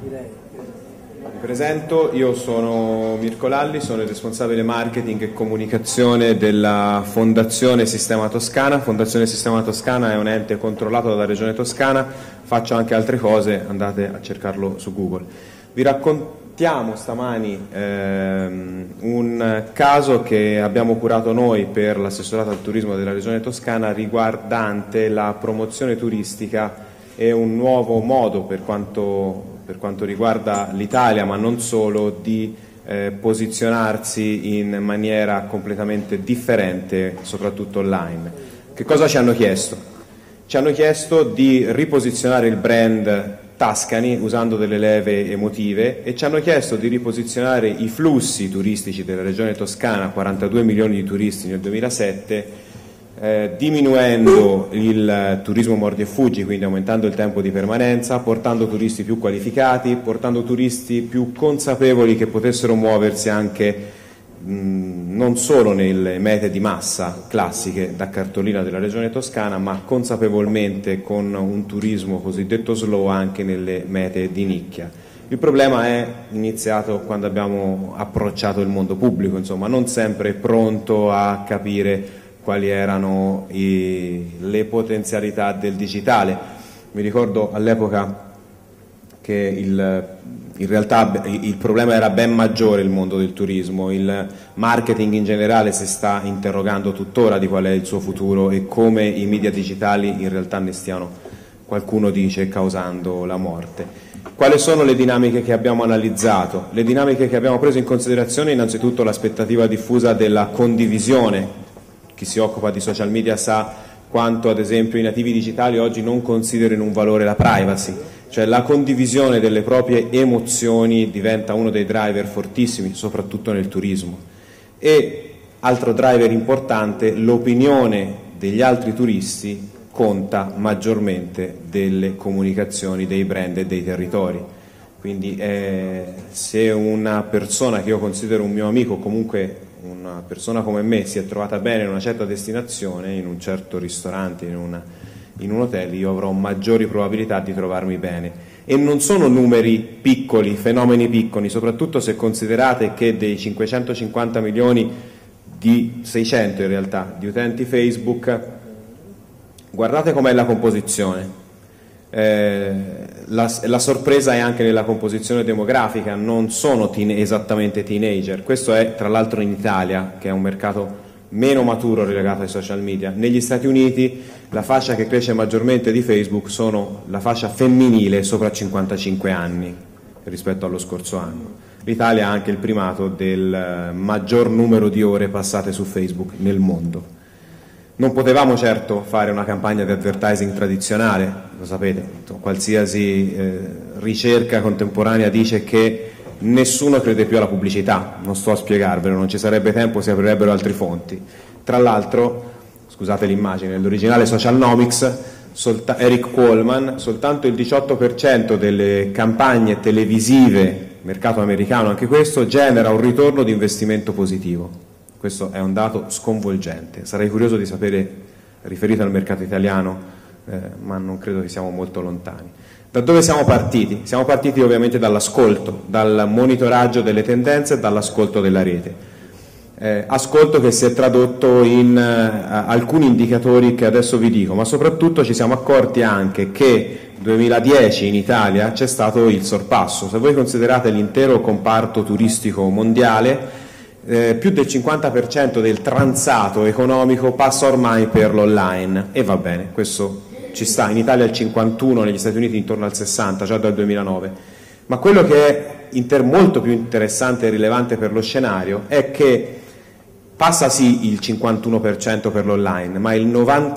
Mi presento, io sono Mirko Lalli, sono il responsabile marketing e comunicazione della Fondazione Sistema Toscana. Fondazione Sistema Toscana è un ente controllato dalla Regione Toscana, faccio anche altre cose, andate a cercarlo su Google. Vi raccontiamo stamani un caso che abbiamo curato noi per l'assessorato al turismo della Regione Toscana riguardante la promozione turistica e un nuovo modo per quanto riguarda l'Italia, ma non solo, di posizionarsi in maniera completamente differente, soprattutto online. Che cosa ci hanno chiesto? Ci hanno chiesto di riposizionare il brand Tascani usando delle leve emotive e ci hanno chiesto di riposizionare i flussi turistici della regione toscana, 42 milioni di turisti nel 2007, diminuendo il turismo mordi e fuggi, quindi aumentando il tempo di permanenza, portando turisti più qualificati, portando turisti più consapevoli che potessero muoversi anche non solo nelle mete di massa classiche da cartolina della regione toscana, ma consapevolmente con un turismo cosiddetto slow anche nelle mete di nicchia. Il problema è iniziato quando abbiamo approcciato il mondo pubblico, insomma, non sempre pronto a capire quali erano le potenzialità del digitale. Mi ricordo all'epoca che in realtà il problema era ben maggiore, il mondo del turismo, il marketing in generale si sta interrogando tuttora di qual è il suo futuro e come i media digitali in realtà ne stiano, qualcuno dice, causando la morte. Quali sono le dinamiche che abbiamo analizzato? Le dinamiche che abbiamo preso in considerazione, innanzitutto l'aspettativa diffusa della condivisione. Chi si occupa di social media sa quanto ad esempio i nativi digitali oggi non considerino un valore la privacy, cioè la condivisione delle proprie emozioni diventa uno dei driver fortissimi, soprattutto nel turismo. E altro driver importante, l'opinione degli altri turisti conta maggiormente delle comunicazioni dei brand e dei territori. Quindi se una persona che io considero un mio amico, comunque una persona come me, si è trovata bene in una certa destinazione, in un certo ristorante, in un hotel, io avrò maggiori probabilità di trovarmi bene. E non sono numeri piccoli, fenomeni piccoli, soprattutto se considerate che dei 550 milioni di 600 in realtà di utenti Facebook, guardate com'è la composizione. La sorpresa è anche nella composizione demografica, non sono esattamente teenager, questo è tra l'altro in Italia, che è un mercato meno maturo relegato ai social media. Negli Stati Uniti la fascia che cresce maggiormente di Facebook sono la fascia femminile sopra 55 anni rispetto allo scorso anno. L'Italia ha anche il primato del maggior numero di ore passate su Facebook nel mondo. Non potevamo certo fare una campagna di advertising tradizionale, lo sapete, qualsiasi ricerca contemporanea dice che nessuno crede più alla pubblicità, non sto a spiegarvelo, non ci sarebbe tempo, si aprirebbero altri fonti. Tra l'altro, scusate l'immagine, nell'originale Socialnomics, Eric Qualman, soltanto il 18% delle campagne televisive, mercato americano anche questo, genera un ritorno di investimento positivo. Questo è un dato sconvolgente, sarei curioso di sapere, riferito al mercato italiano, ma non credo che siamo molto lontani. Da dove siamo partiti? Siamo partiti ovviamente dall'ascolto, dal monitoraggio delle tendenze e dall'ascolto della rete. Ascolto che si è tradotto in alcuni indicatori che adesso vi dico, ma soprattutto ci siamo accorti anche che nel 2010 in Italia c'è stato il sorpasso. Se voi considerate l'intero comparto turistico mondiale, più del 50% del transato economico passa ormai per l'online, e va bene, questo ci sta. In Italia il 51%, negli Stati Uniti intorno al 60%, già dal 2009. Ma quello che è molto più interessante e rilevante per lo scenario è che passa sì il 51% per l'online, ma il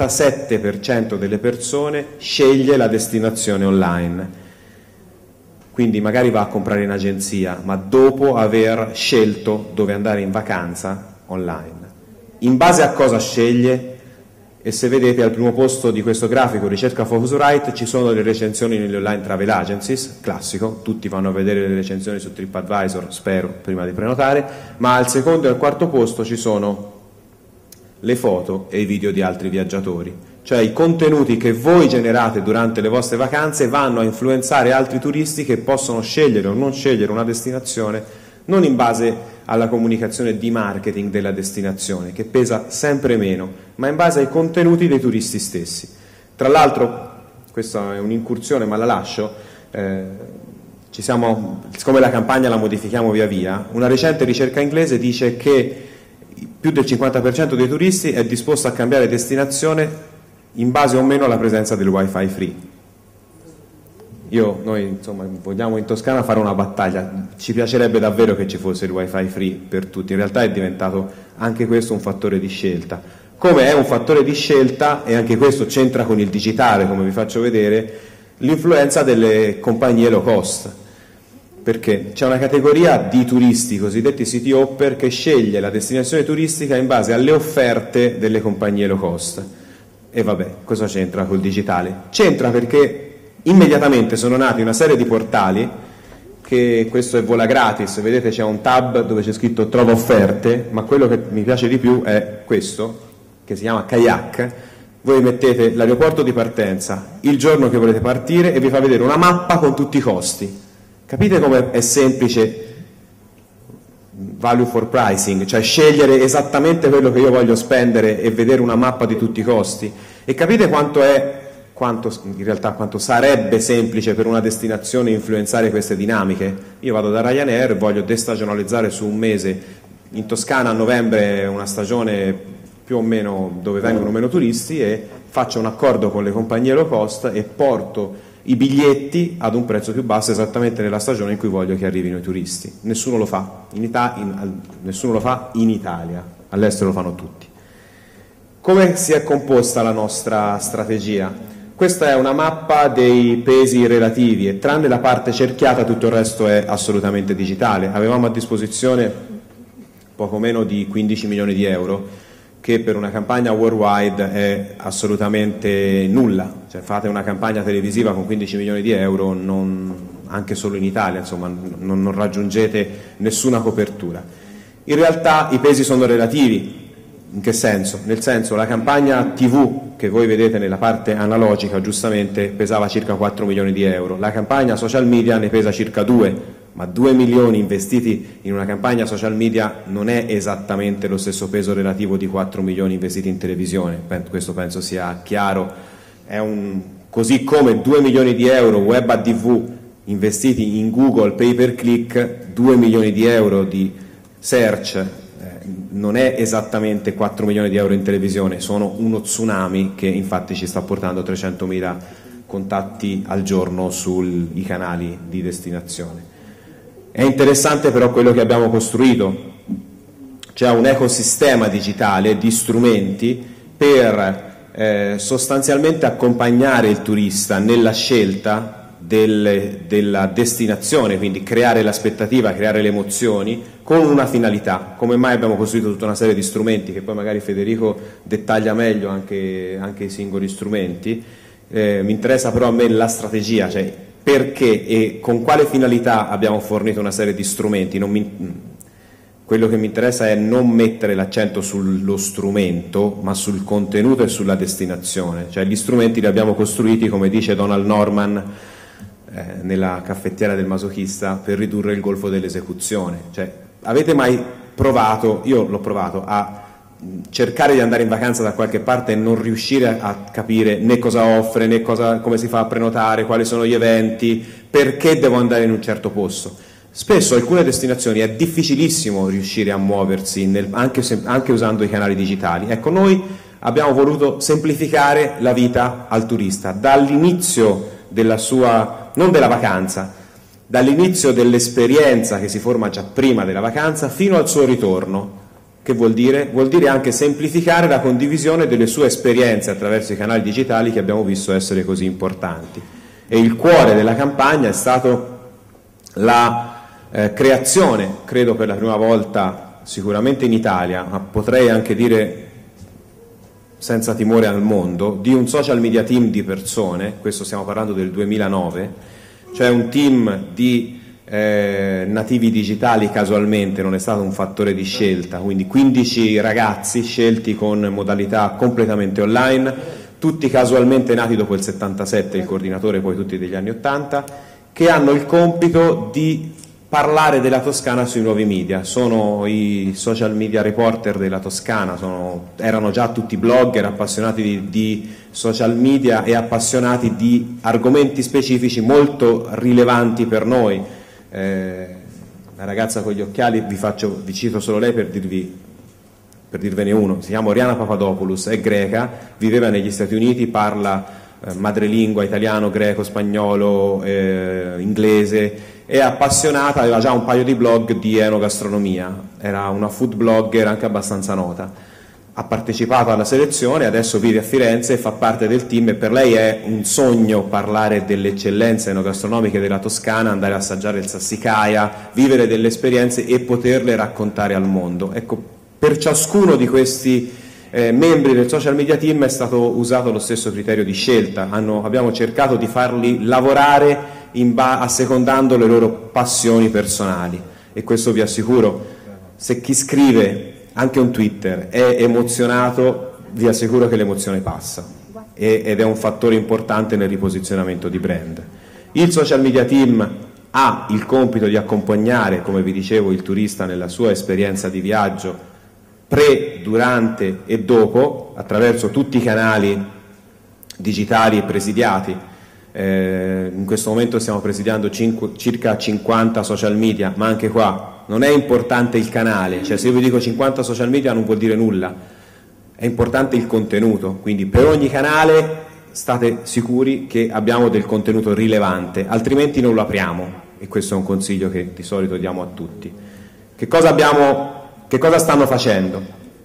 97% delle persone sceglie la destinazione online. Quindi magari va a comprare in agenzia, ma dopo aver scelto dove andare in vacanza online. In base a cosa sceglie? E se vedete al primo posto di questo grafico, ricerca Focusrite, ci sono le recensioni nelle online travel agencies, classico, tutti vanno a vedere le recensioni su TripAdvisor, spero, prima di prenotare, ma al secondo e al quarto posto ci sono le foto e i video di altri viaggiatori. cioè i contenuti che voi generate durante le vostre vacanze vanno a influenzare altri turisti che possono scegliere o non scegliere una destinazione non in base alla comunicazione di marketing della destinazione, che pesa sempre meno, ma in base ai contenuti dei turisti stessi. Tra l'altro, questa è un'incursione ma la lascio, siccome la campagna la modifichiamo via via, una recente ricerca inglese dice che più del 50% dei turisti è disposto a cambiare destinazione in base o meno alla presenza del wifi free. Noi insomma vogliamo in Toscana fare una battaglia, ci piacerebbe davvero che ci fosse il wifi free per tutti, in realtà è diventato anche questo un fattore di scelta. Come è un fattore di scelta, e anche questo c'entra con il digitale, come vi faccio vedere, l'influenza delle compagnie low cost, perché c'è una categoria di turisti, cosiddetti city hopper, che sceglie la destinazione turistica in base alle offerte delle compagnie low cost. E vabbè, cosa c'entra col digitale? C'entra perché immediatamente sono nati una serie di portali, che questo è Vola Gratis, vedete c'è un tab dove c'è scritto trova offerte, ma quello che mi piace di più è questo, che si chiama Kayak. Voi mettete l'aeroporto di partenza, il giorno che volete partire, e vi fa vedere una mappa con tutti i costi. Capite come è semplice value for pricing, cioè scegliere esattamente quello che io voglio spendere e vedere una mappa di tutti i costi? E capite quanto sarebbe semplice per una destinazione influenzare queste dinamiche? Io vado da Ryanair, voglio destagionalizzare su un mese, in Toscana a novembre è una stagione più o meno dove vengono meno turisti, e faccio un accordo con le compagnie low cost e porto i biglietti ad un prezzo più basso esattamente nella stagione in cui voglio che arrivino i turisti. Nessuno lo fa nessuno lo fa in Italia, all'estero lo fanno tutti. Come si è composta la nostra strategia? Questa è una mappa dei pesi relativi e tranne la parte cerchiata tutto il resto è assolutamente digitale. Avevamo a disposizione poco meno di 15 milioni di euro, che per una campagna worldwide è assolutamente nulla, cioè fate una campagna televisiva con 15 milioni di euro, anche solo in Italia, insomma, non raggiungete nessuna copertura. In realtà i pesi sono relativi. In che senso? Nel senso, la campagna TV che voi vedete nella parte analogica giustamente pesava circa 4 milioni di euro, la campagna social media ne pesa circa 2, ma 2 milioni investiti in una campagna social media non è esattamente lo stesso peso relativo di 4 milioni investiti in televisione, questo penso sia chiaro. Così come 2 milioni di euro web a TV investiti in Google pay per click, 2 milioni di euro di search non è esattamente 4 milioni di euro in televisione, sono uno tsunami che infatti ci sta portando 300.000 contatti al giorno sui canali di destinazione. È interessante però quello che abbiamo costruito, c'è un ecosistema digitale di strumenti per sostanzialmente accompagnare il turista nella scelta della destinazione, quindi creare l'aspettativa, creare le emozioni con una finalità. Come mai abbiamo costruito tutta una serie di strumenti, che poi magari Federico dettaglia meglio anche i singoli strumenti. Mi interessa però a me la strategia, cioè perché e con quale finalità abbiamo fornito una serie di strumenti. Quello che mi interessa è non mettere l'accento sullo strumento, ma sul contenuto e sulla destinazione. Cioè gli strumenti li abbiamo costruiti, come dice Donald Norman nella caffettiera del masochista, per ridurre il golfo dell'esecuzione. Cioè, avete mai provato, io l'ho provato, a cercare di andare in vacanza da qualche parte e non riuscire a capire né cosa offre, né come si fa a prenotare, quali sono gli eventi, perché devo andare in un certo posto? Spesso alcune destinazioni è difficilissimo riuscire a muoversi anche usando i canali digitali. Ecco, noi abbiamo voluto semplificare la vita al turista dall'inizio della sua, non della vacanza, dall'inizio dell'esperienza che si forma già prima della vacanza fino al suo ritorno. Che vuol dire? Vuol dire anche semplificare la condivisione delle sue esperienze attraverso i canali digitali che abbiamo visto essere così importanti. E il cuore della campagna è stato la creazione, credo per la prima volta sicuramente in Italia, ma potrei anche dire senza timore al mondo, di un social media team di persone. Questo stiamo parlando del 2009, cioè un team di nativi digitali casualmente, non è stato un fattore di scelta, quindi 15 ragazzi scelti con modalità completamente online, tutti casualmente nati dopo il 77, il coordinatore poi tutti degli anni 80, che hanno il compito di parlare della Toscana sui nuovi media. Sono i social media reporter della Toscana, erano già tutti blogger appassionati di social media e appassionati di argomenti specifici molto rilevanti per noi. La ragazza con gli occhiali, vi cito solo lei per dirvene uno, si chiama Oriana Papadopoulos, è greca, viveva negli Stati Uniti, parla madrelingua, italiano, greco, spagnolo, inglese, è appassionata, aveva già un paio di blog di enogastronomia, era una food blogger anche abbastanza nota, ha partecipato alla selezione, adesso vive a Firenze e fa parte del team, e per lei è un sogno parlare delle eccellenze enogastronomiche della Toscana, andare a assaggiare il sassicaia, vivere delle esperienze e poterle raccontare al mondo. Ecco, per ciascuno di questi membri del social media team è stato usato lo stesso criterio di scelta. Abbiamo cercato di farli lavorare assecondando le loro passioni personali, e questo vi assicuro, se chi scrive anche un Twitter è emozionato, vi assicuro che l'emozione passa, ed è un fattore importante nel riposizionamento di brand. Il social media team ha il compito di accompagnare, come vi dicevo, il turista nella sua esperienza di viaggio pre, durante e dopo, attraverso tutti i canali digitali presidiati. In questo momento stiamo presidiando circa 50 social media, ma anche qua non è importante il canale, cioè se io vi dico 50 social media non vuol dire nulla, è importante il contenuto, quindi per ogni canale state sicuri che abbiamo del contenuto rilevante, altrimenti non lo apriamo, e questo è un consiglio che di solito diamo a tutti. Che cosa stanno facendo?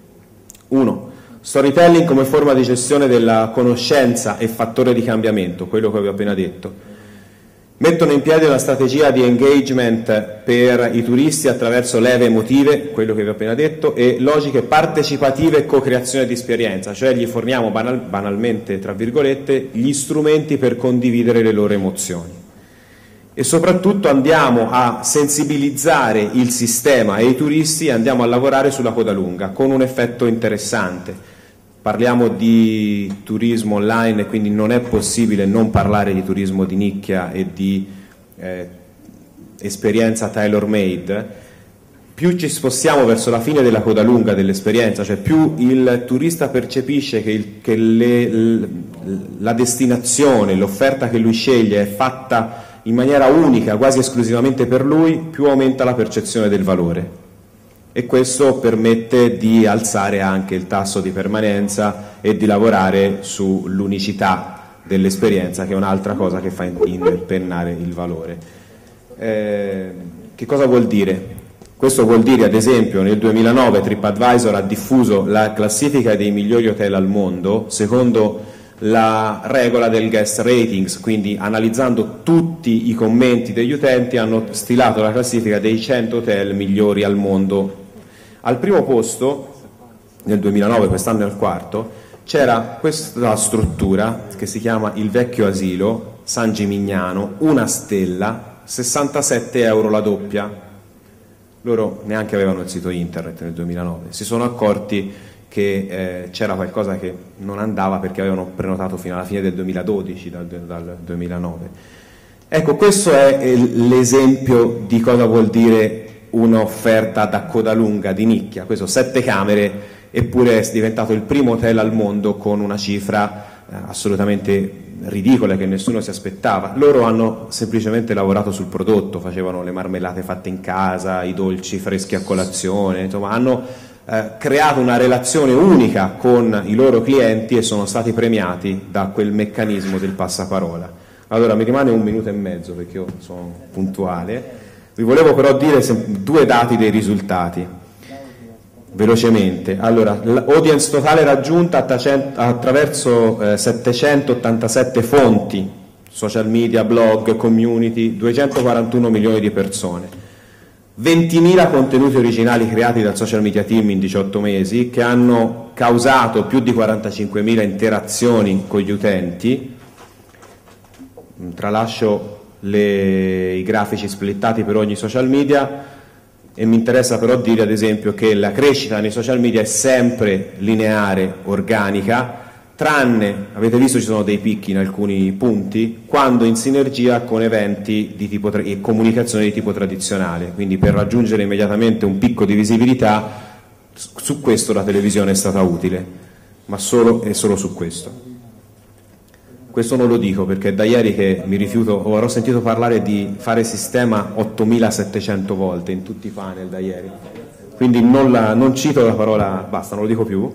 1. Storytelling come forma di gestione della conoscenza e fattore di cambiamento, quello che vi ho appena detto. Mettono in piedi una strategia di engagement per i turisti attraverso leve emotive, quello che vi ho appena detto, e logiche partecipative e co-creazione di esperienza, cioè gli forniamo banalmente, tra virgolette, gli strumenti per condividere le loro emozioni. E soprattutto andiamo a sensibilizzare il sistema e i turisti, e andiamo a lavorare sulla coda lunga, con un effetto interessante. Parliamo di turismo online, quindi non è possibile non parlare di turismo di nicchia e di esperienza tailor made. Più ci spostiamo verso la fine della coda lunga dell'esperienza, cioè più il turista percepisce che la destinazione, l'offerta che lui sceglie è fatta in maniera unica, quasi esclusivamente per lui, più aumenta la percezione del valore. E questo permette di alzare anche il tasso di permanenza e di lavorare sull'unicità dell'esperienza, che è un'altra cosa che fa impennare il valore. Che cosa vuol dire? Questo vuol dire, ad esempio, nel 2009 TripAdvisor ha diffuso la classifica dei migliori hotel al mondo secondo la regola del guest ratings, quindi analizzando tutti i commenti degli utenti hanno stilato la classifica dei 100 hotel migliori al mondo. Al primo posto, nel 2009, quest'anno è al quarto, c'era questa struttura che si chiama il Vecchio Asilo, San Gimignano, 1 stella, 67 euro la doppia. Loro neanche avevano il sito internet nel 2009, si sono accorti che c'era qualcosa che non andava perché avevano prenotato fino alla fine del 2012, dal 2009. Ecco, questo è l'esempio di cosa vuol dire un'offerta da coda lunga di nicchia. Questo 7 camere, eppure è diventato il primo hotel al mondo con una cifra assolutamente ridicola che nessuno si aspettava. Loro hanno semplicemente lavorato sul prodotto, facevano le marmellate fatte in casa, i dolci freschi a colazione, insomma hanno creato una relazione unica con i loro clienti e sono stati premiati da quel meccanismo del passaparola. Allora mi rimane 1 minuto e mezzo perché io sono puntuale. Vi volevo però dire 2 dati dei risultati velocemente. Allora, l'audience totale raggiunta attraverso 787 fonti, social media, blog, community, 241 milioni di persone. 20.000 contenuti originali creati dal social media team in 18 mesi, che hanno causato più di 45.000 interazioni con gli utenti. Tralascio i grafici splittati per ogni social media, e mi interessa però dire ad esempio che la crescita nei social media è sempre lineare, organica, tranne, avete visto ci sono dei picchi in alcuni punti, quando in sinergia con eventi di tipo e comunicazione di tipo tradizionale, quindi per raggiungere immediatamente un picco di visibilità, su questo la televisione è stata utile, ma solo e solo su questo. Questo non lo dico perché da ieri che mi rifiuto, o avrò sentito parlare di fare sistema 8700 volte in tutti i panel da ieri, quindi non cito la parola, basta, non lo dico più.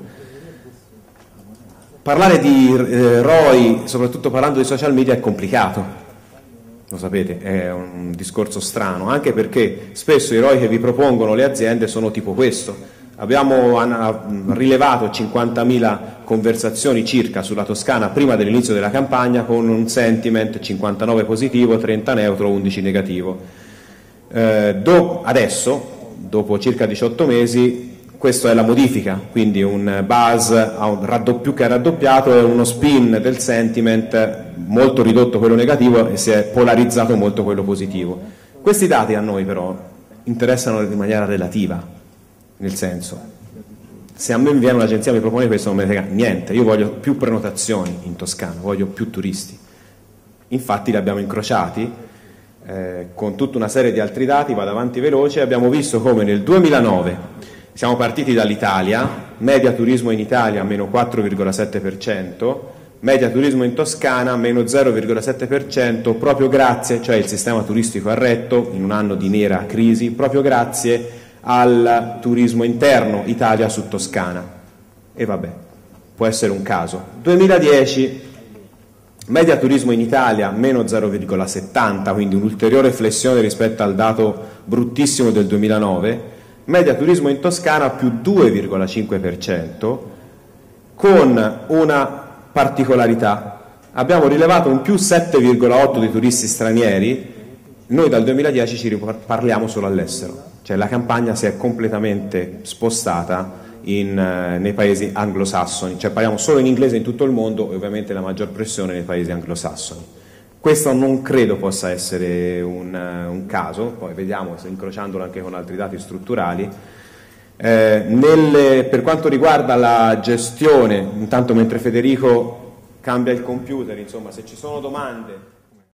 Parlare di ROI, soprattutto parlando di social media, è complicato, lo sapete, è un discorso strano, anche perché spesso i ROI che vi propongono le aziende sono tipo questo. Abbiamo rilevato 50.000 conversazioni circa sulla Toscana prima dell'inizio della campagna con un sentiment 59 positivo, 30 neutro, 11 negativo. Adesso, dopo circa 18 mesi, questa è la modifica, quindi un buzz più che raddoppiato e uno spin del sentiment molto ridotto quello negativo e si è polarizzato molto quello positivo. Questi dati a noi però interessano in maniera relativa. Nel senso, se a me viene un'agenzia e mi propone questo non me ne frega niente, io voglio più prenotazioni in Toscana, voglio più turisti. Infatti li abbiamo incrociati con tutta una serie di altri dati, vado avanti veloce, abbiamo visto come nel 2009 siamo partiti dall'Italia, media turismo in Italia meno 4,7%, media turismo in Toscana meno 0,7%, proprio grazie, cioè il sistema turistico ha retto in un anno di nera crisi, proprio grazie al turismo interno Italia su Toscana. E vabbè, può essere un caso. 2010, media turismo in Italia meno 0,70, quindi un'ulteriore flessione rispetto al dato bruttissimo del 2009, media turismo in Toscana più 2,5%, con una particolarità. Abbiamo rilevato un più 7,8 di turisti stranieri, noi dal 2010 ci parliamo solo all'estero. Cioè la campagna si è completamente spostata nei paesi anglosassoni, cioè parliamo solo in inglese in tutto il mondo e ovviamente la maggior pressione nei paesi anglosassoni. Questo non credo possa essere un caso, poi vediamo se incrociandolo anche con altri dati strutturali. Per quanto riguarda la gestione, intanto mentre Federico cambia il computer, insomma, se ci sono domande